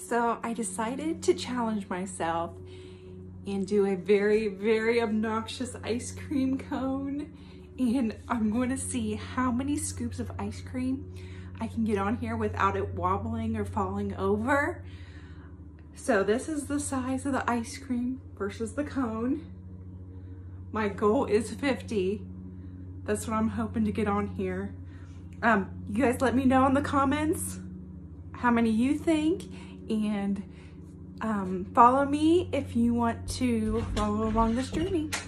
So I decided to challenge myself and do a very, very obnoxious ice cream cone. And I'm going to see how many scoops of ice cream I can get on here without it wobbling or falling over. So this is the size of the ice cream versus the cone. My goal is 50. That's what I'm hoping to get on here. You guys let me know in the comments how many you think, and follow me if you want to follow along this journey.